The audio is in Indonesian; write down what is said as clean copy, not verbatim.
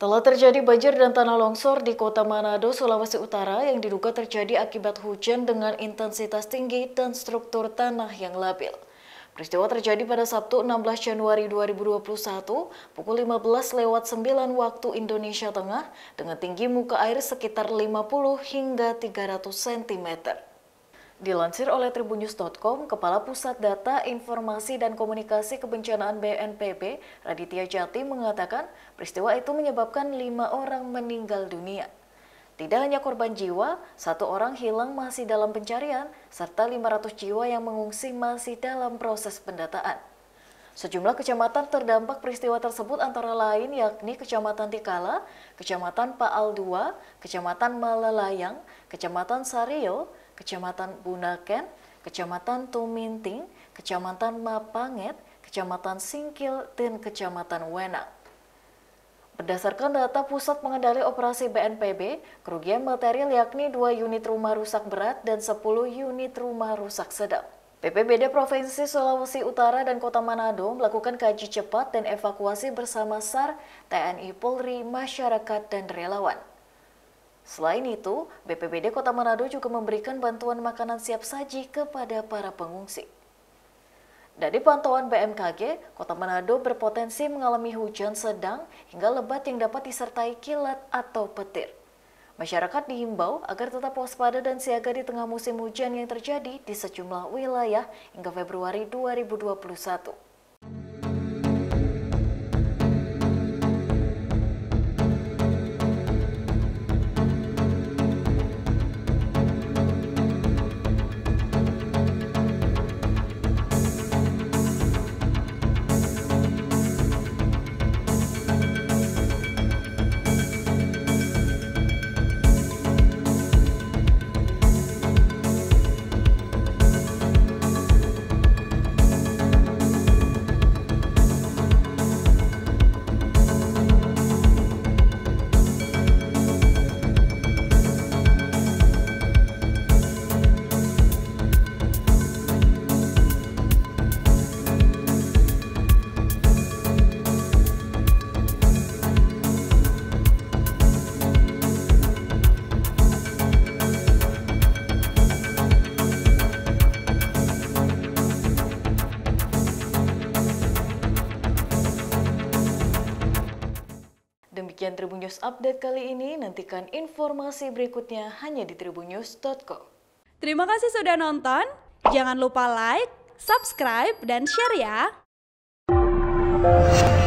Telah terjadi banjir dan tanah longsor di Kota Manado, Sulawesi Utara yang diduga terjadi akibat hujan dengan intensitas tinggi dan struktur tanah yang labil. Peristiwa terjadi pada Sabtu 16 Januari 2021 pukul 15:09 waktu Indonesia Tengah dengan tinggi muka air sekitar 50 hingga 300 cm. Dilansir oleh tribunnews.com, Kepala Pusat Data, Informasi, dan Komunikasi Kebencanaan BNPB, Raditya Jati mengatakan peristiwa itu menyebabkan 5 orang meninggal dunia. Tidak hanya korban jiwa, 1 orang hilang masih dalam pencarian, serta 500 jiwa yang mengungsi masih dalam proses pendataan. Sejumlah kecamatan terdampak peristiwa tersebut antara lain yakni Kecamatan Tikala, Kecamatan Paal II, Kecamatan Malelayang, Kecamatan Sario, Kecamatan Bunaken, Kecamatan Tuminting, Kecamatan Mapanget, Kecamatan Singkil, dan Kecamatan Wenang. Berdasarkan data Pusat Pengendali Operasi BNPB, kerugian material yakni 2 unit rumah rusak berat dan 10 unit rumah rusak sedang. BPBD Provinsi Sulawesi Utara dan Kota Manado melakukan kaji cepat dan evakuasi bersama SAR, TNI Polri, masyarakat, dan relawan. Selain itu, BPBD Kota Manado juga memberikan bantuan makanan siap saji kepada para pengungsi. Dari pantauan BMKG, Kota Manado berpotensi mengalami hujan sedang hingga lebat yang dapat disertai kilat atau petir. Masyarakat dihimbau agar tetap waspada dan siaga di tengah musim hujan yang terjadi di sejumlah wilayah hingga Februari 2021. Demikian Tribun News Update kali ini, nantikan informasi berikutnya hanya di tribunnews.com. Terima kasih sudah nonton, jangan lupa like, subscribe, dan share ya!